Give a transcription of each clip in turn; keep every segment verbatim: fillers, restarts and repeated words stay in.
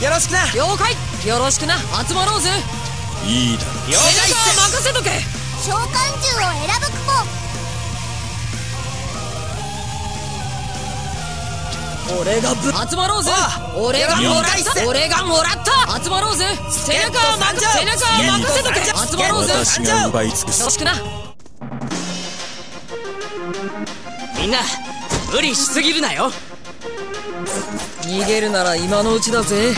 よろしくな。 了解。よろしくな。集まろうぜ。 いいだろう。 背中は任せとけ。 召喚獣を選ぶクポ。 俺がぶ集まろうぜ。俺がもらった俺がもらった集まろうぜ。背中は任せ背中は任せとけ。集まろうぜ。 私が奪い尽くす。 よろしくな。 みんな無理しすぎるなよ。 逃げるなら今のうちだぜ。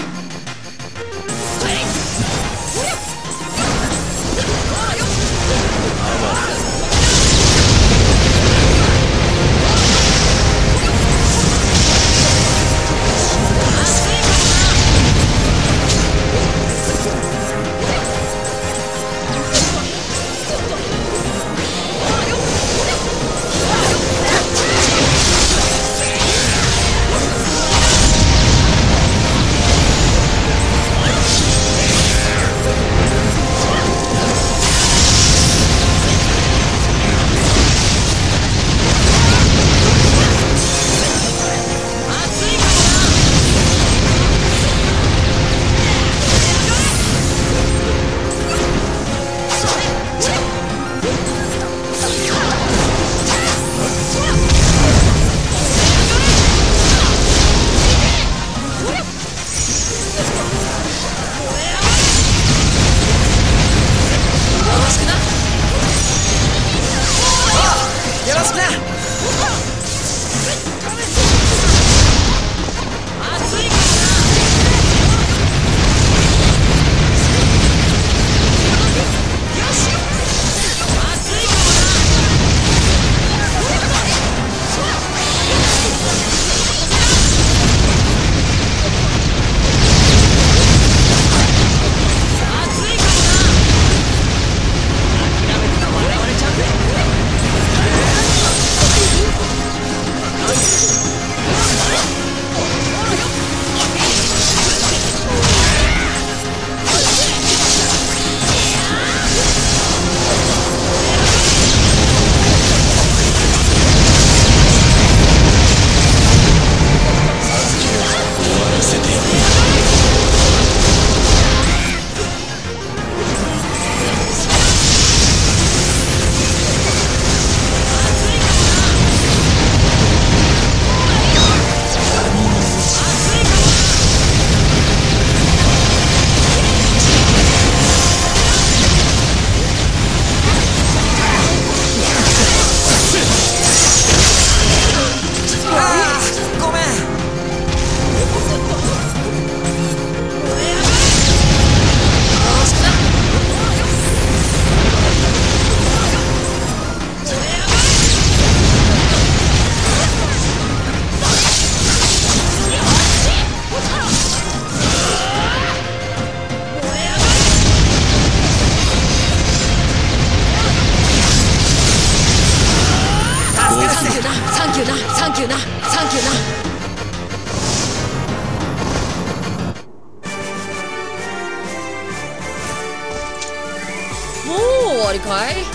かい。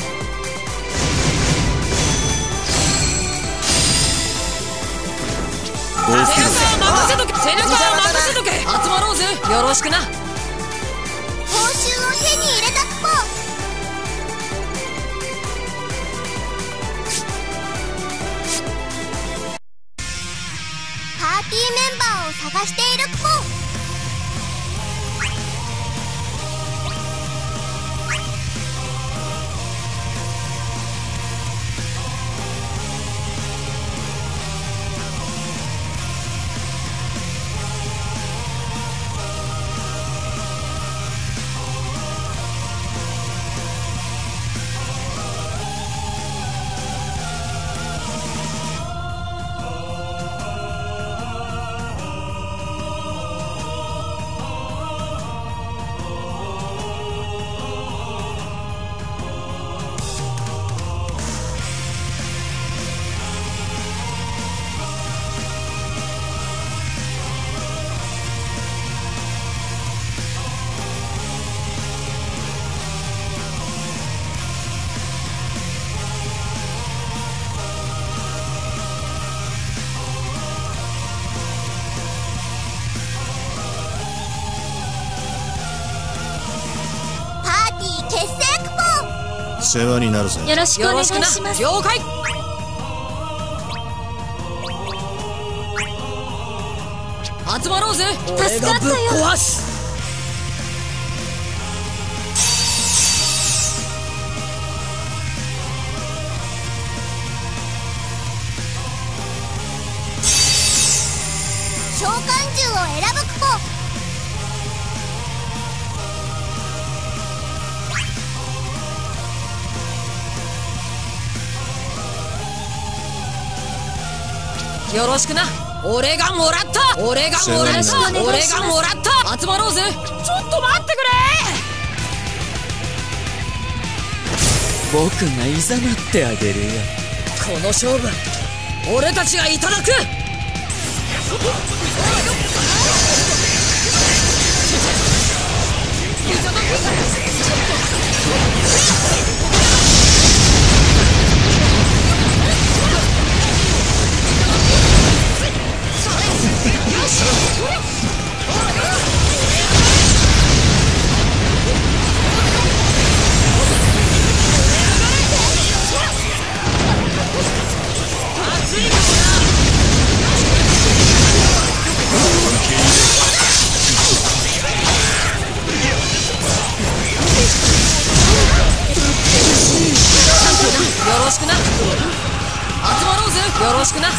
背中は任せとけ。背中は任せとけ。集まろうぜ。よろしくな。 報酬を手に入れたっぽ。パーティーメンバーを探しているっぽ。 世話になるぜ。 よろしくお願いします。 了解。集まろうぜ。俺がぶっ壊す。 召喚獣を選ぶクポ。 よろしくな。俺がもらった。俺がもらった。俺がもらった。集まろうぜ。ちょっと待ってくれ。 僕がいざなってあげるよ。 この勝負俺たちがいただく。よろしくな。集まろうぜ。よろしくな。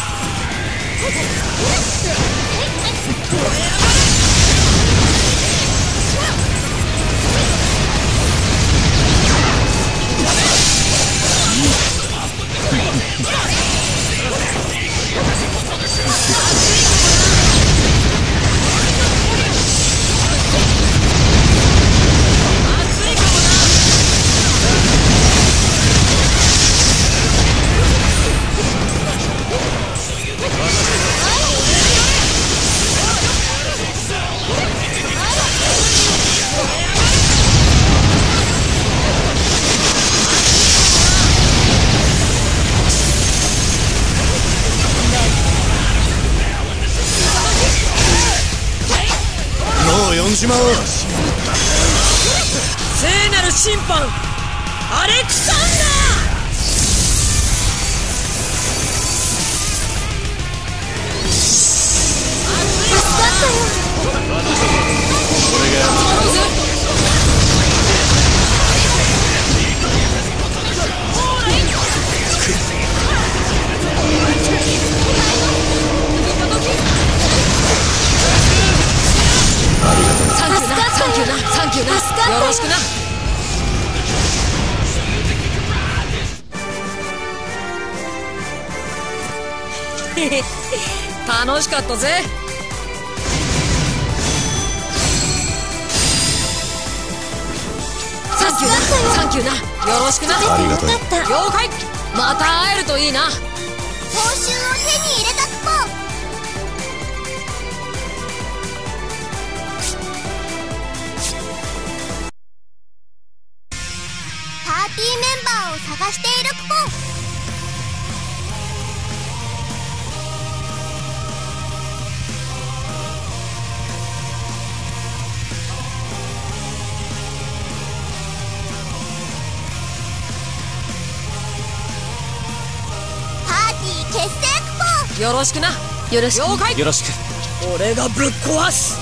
もう呼んじまおう。 聖なる審判アレクサンダー。 助かったよ。 俺が集まろうぜ。サンキューな。サンキューな。サンキューな。よろしくな。楽しかったぜ。サンキューな。サンキューな。よろしくな。 ありがとう。 了解。また会えるといいな。 報酬を手に入れたクポ。パーティーメンバーを探しているクポ。結成クポ。 よろしくな。 よろしく。 了解。 よろしく。 俺がぶっ壊す。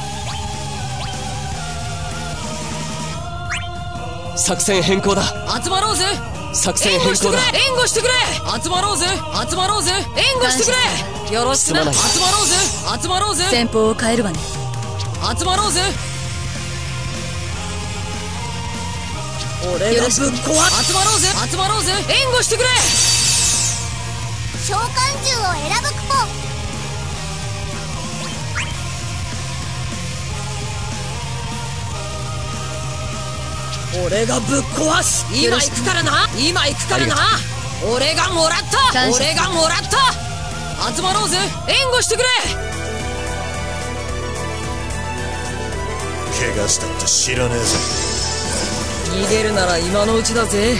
作戦変更だ。 集まろうぜ。 作戦変更だ。 援護してくれ。集まろうぜ。集まろうぜ。援護してくれ。よろしくな。集まろうぜ。集まろうぜ。 戦法を変えるわね。 集まろうぜ。俺がぶっ壊す。集まろうぜ。集まろうぜ。援護してくれ。 召喚獣を選ぶクポ。 俺がぶっ壊す。今行くからな。今行くからな。俺がもらった。俺がもらった。集まろうぜ。援護してくれ。 怪我したって知らねえぞ。 逃げるなら今のうちだぜ。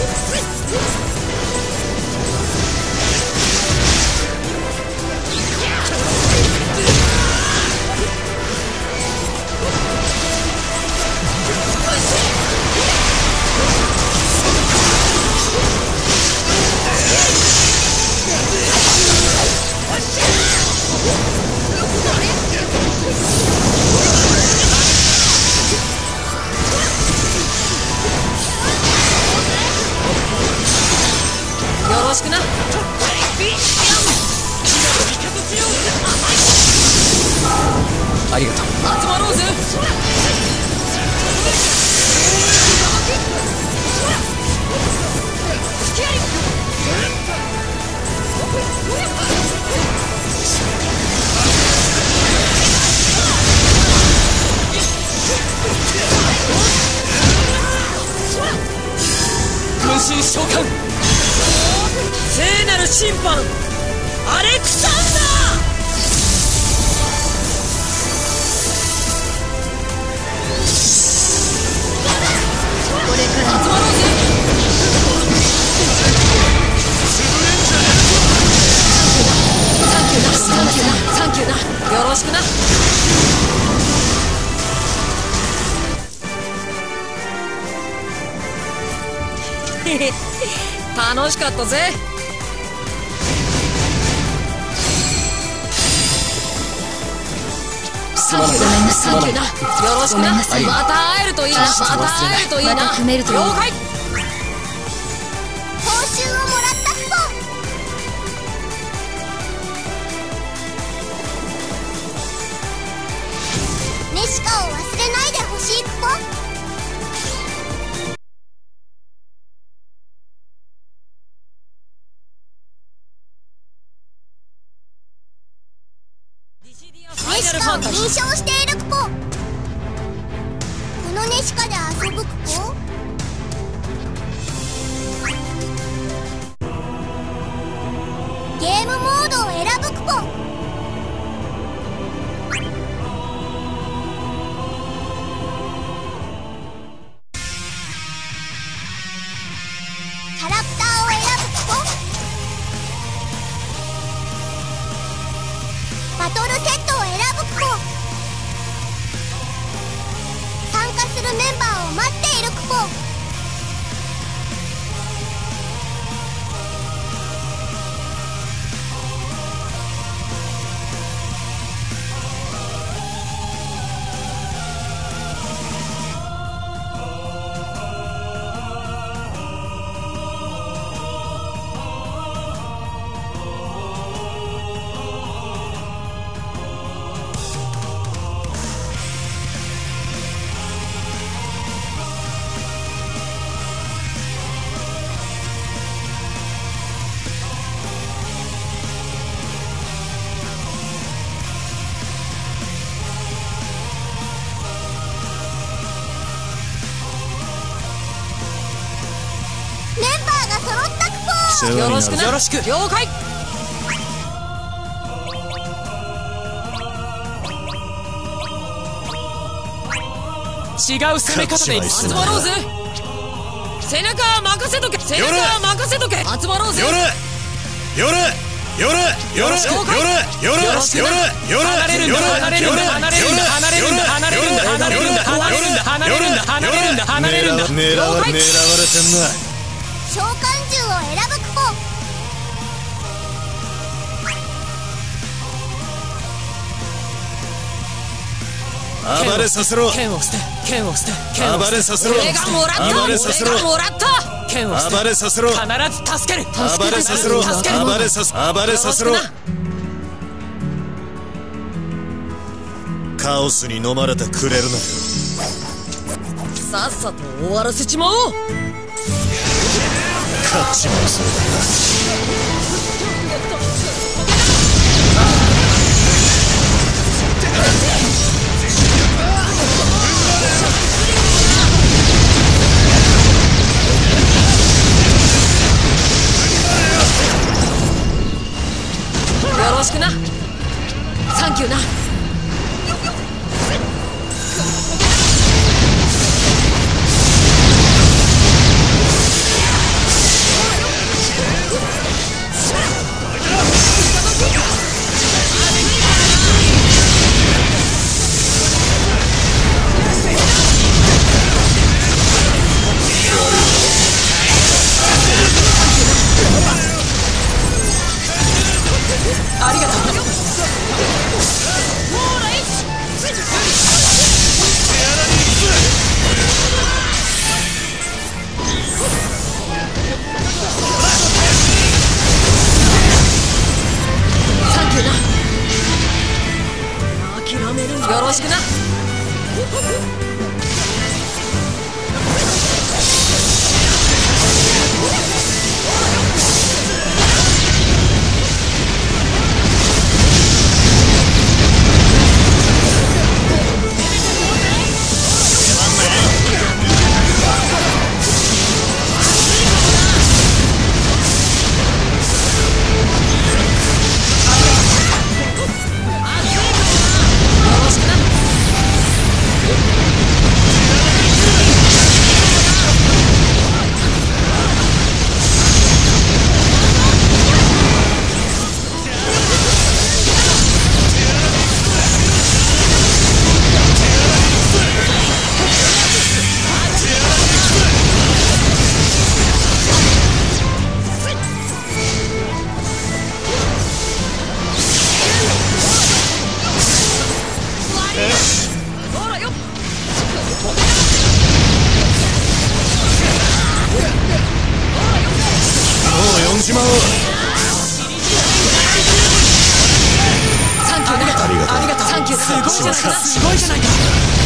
よろしくな。 ありがとう。 集まろうぜ。 分身召喚。 聖なる審判アレクサンダー。これから集まろうぜ。サンキューな、サンキューな、サンキューな。よろしくな。楽しかったぜ。サンキューな、サンキューな。よろしくな。また会えるといいな。また会えるといいな。了解。 報酬をもらったっぽ。ネシカを忘れないでほしいっぽ。ネシカを認証しているクポ。このネシカで遊ぶクポ。ゲームモードを選ぶクポ。キャラクターを選ぶクポ。バトルセットを選ぶクポ。参加するメンバーを待っているクポ。メンバーが揃ったクポ。 よろしくな。 よろしく。 了解。 違う攻め方でいく。 集まろうぜ。背中任せとけ。背中任せとけ。集まろうぜ。 よれよれよれよれよれよれよれよれ離れるんだ離れるんだ離れるんだ離れるんだ離れるんだ離れるんだ離れるんだ離れるんだ離れるんだ離れるんだ。 狙われてんな。 召喚獣を選ぶクポ。 暴れさせろ。 剣を捨て剣を捨て剣を暴捨て。 れさせろ。 俺がもらった。 暴れさせろ。 俺がもらった。 剣を捨て。 暴れさせろ。 必ず助ける。 暴れさせろ。 助ける。 暴れさせ暴れさせろ。カオスに飲まれてくれるなよ。 さっさと終わらせちまおう。 勝ちもそうよろしくな。サンキューな。 ちまおう。 サンキューな。 ありがとう。 ありがとう。サンキュー。すごいじゃないか。すごいじゃないか。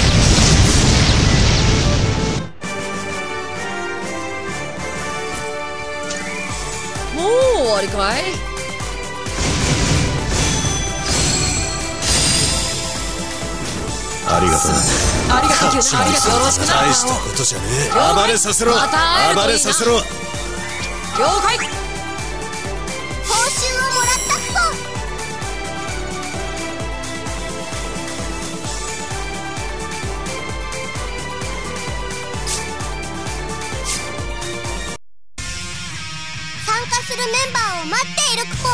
もう終わりかい。 ありがとう。 ありがとう。ありがとう。よろしくな。 大したことじゃねえ。暴れさせろ。 また会えるといいな。 暴れさせろ。 了解。 報酬をもらったっぽ。参加するメンバーを待っているクポ。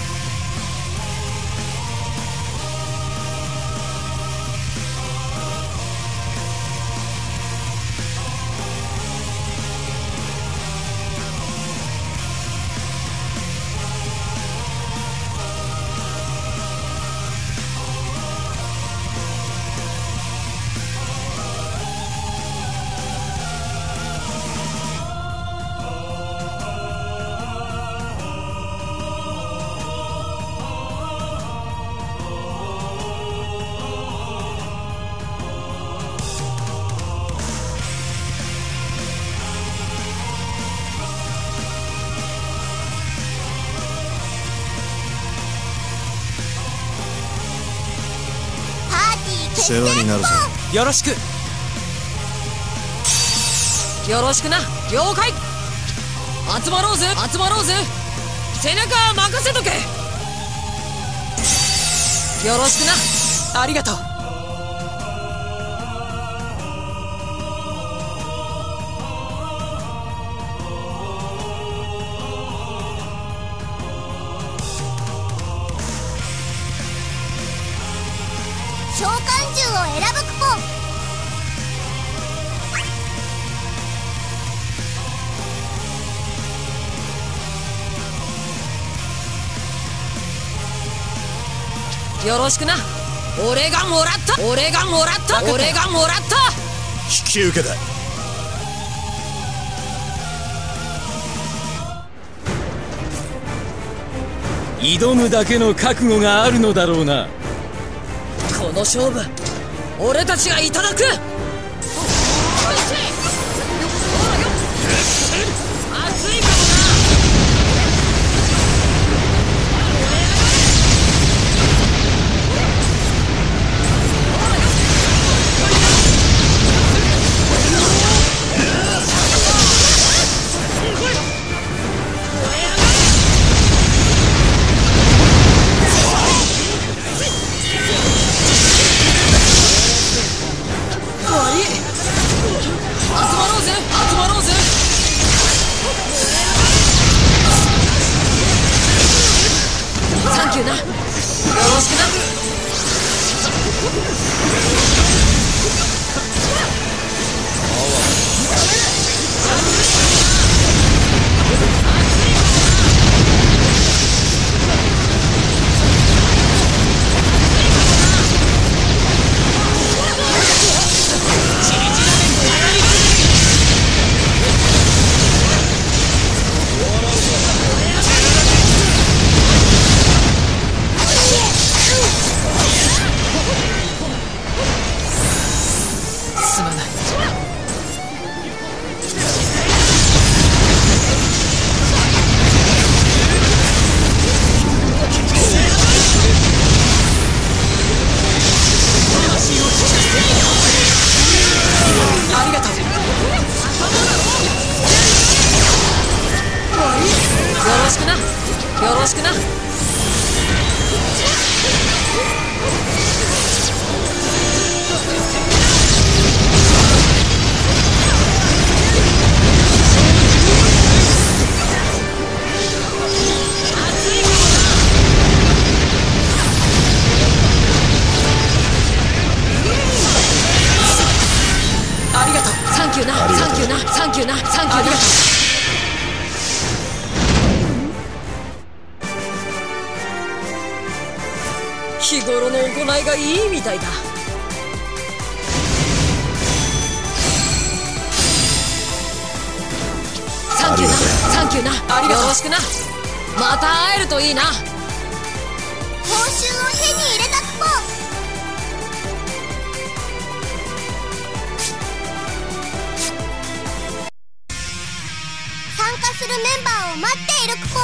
世話になるぞ。 よろしく。 よろしくな。了解。集まろうぜ。集まろうぜ。背中任せとけ。よろしくな。 ありがとう。 召喚獣を選ぶクポ。 よろしくな。俺がもらった。俺がもらった。俺がもらった。 引き受けだ。 挑むだけの覚悟があるのだろうな。 この勝負俺たちがいただく。熱いかもな。よろしくな。ありがとう。サンキューな。サンキューな。サンキューな。サンキューな。日頃の行いがいいみたいだ。サンキューな。サンキューな。 キューな。ありがとう。よろしくな。また会えるといいな。 報酬を手に入れたクポ。参加するメンバーを待っているクポ。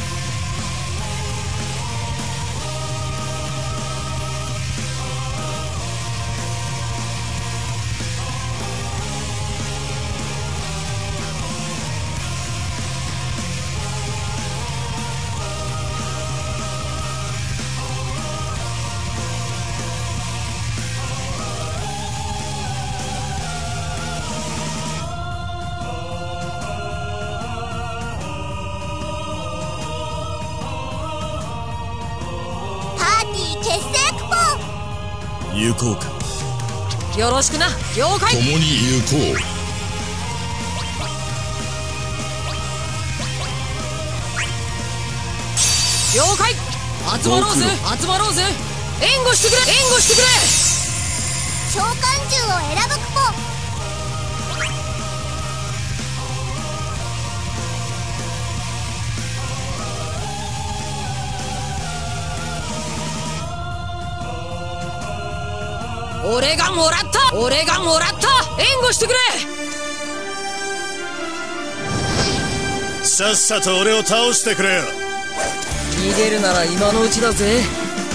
行こうか。 よろしくな。了解。 共に行こう。 了解。集まろうぜ。集まろうぜ。援護してくれ。援護してくれ。 召喚獣を選ぶクポ。 俺がもらった。俺がもらった。援護してくれ。 さっさと俺を倒してくれよ。 逃げるなら今のうちだぜ。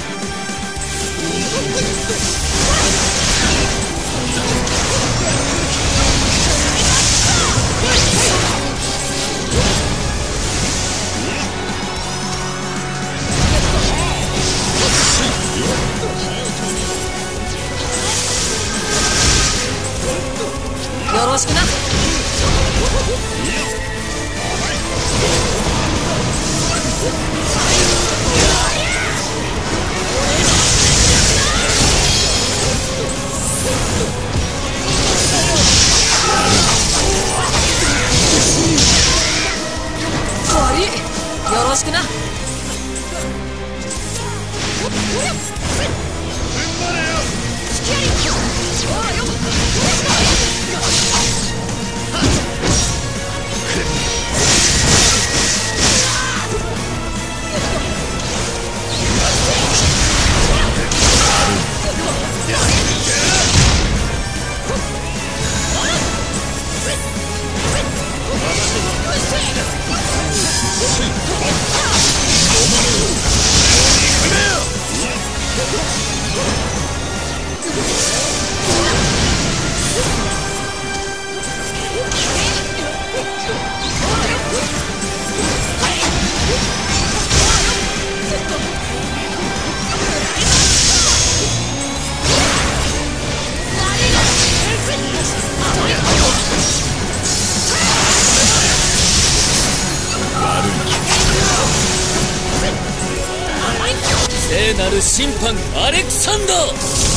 よろしくな。終わり。よろしくな。 聖なる審判アレクサンダー。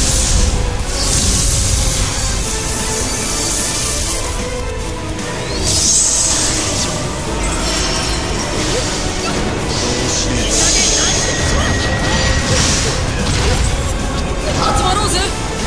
集まろうぜ。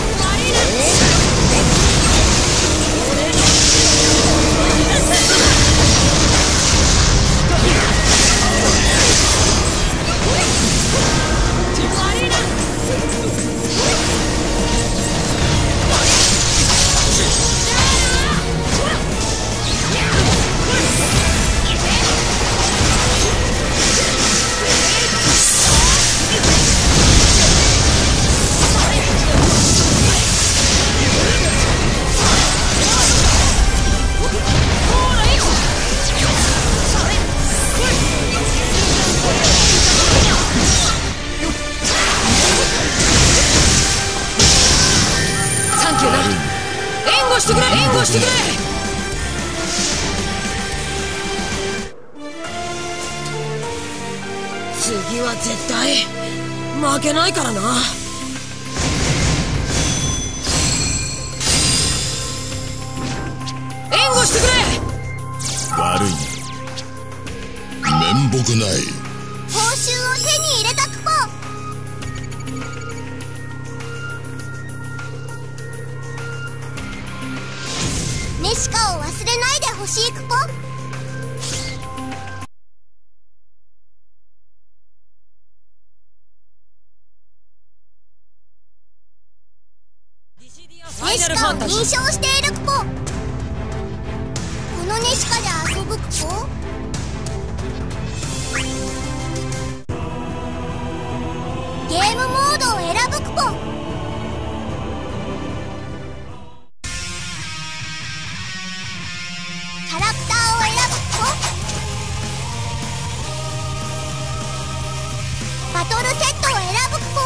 援護してくれ。援護してくれ。次は絶対負けないからな。援護してくれ。 悪いね。面目ない。 報酬を手に入れたクポ。ネシカを忘れないでほしいクポ。 ネシカを認証しているクポ。このネシカで遊ぶクポ。ゲームモードを選ぶクポ。キャラクターを選ぶクポ。バトルセットを選ぶクポ。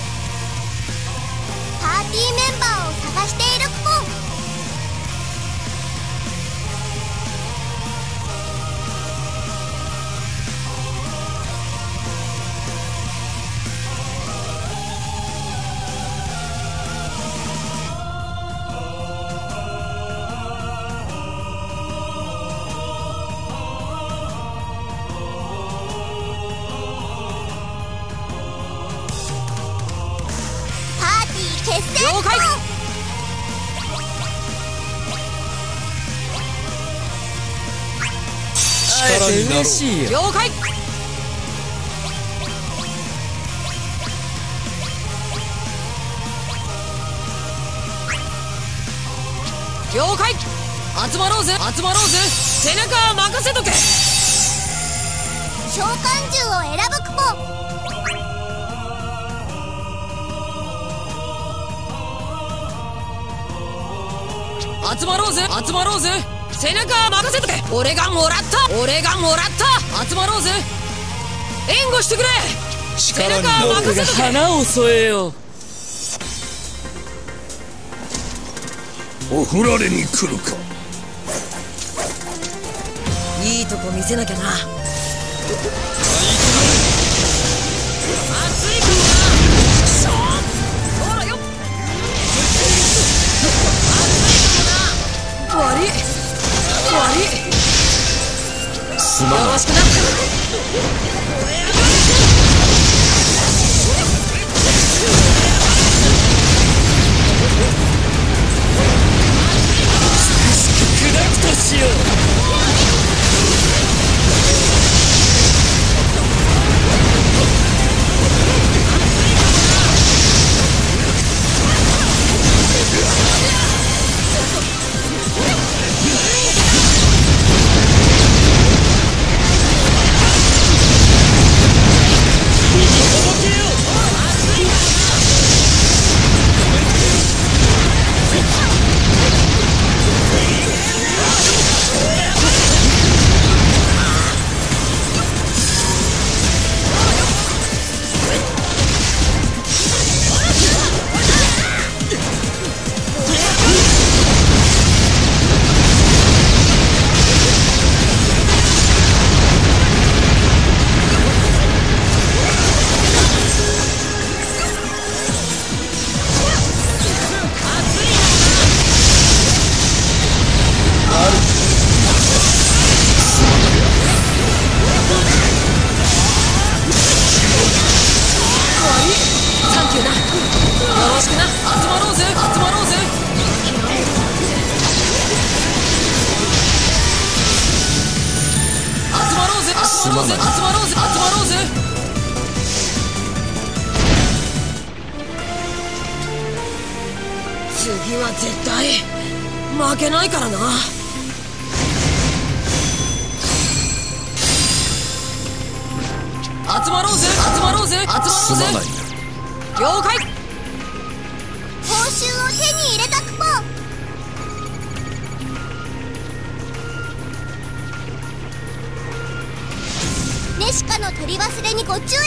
パーティーメンバーを探しているクポ。決戦了解。 力になろう。 嬉しいよ。 了解。了解。集まろうぜ集まろうぜ。背中任せとけ。 召喚獣を選ぶクポ。 集まろうぜ集まろうぜ。背中任せとけ。俺がもらった俺がもらった。集まろうぜ。援護してくれ。背中任せとけ。 花を添えよう。 おふられに来るか。 いいとこ見せなきゃな。熱いからな。ほらよ。悪い悪い。 すまない。 よろしくな。 砕くとしよう。 集まろうぜ集まろうぜ集まろうぜ。次は絶対負けないからな。集まろうぜ集まろうぜ集まろうぜ。了解。 報酬を手に入れたクポ。ネシカの取り忘れにご注意。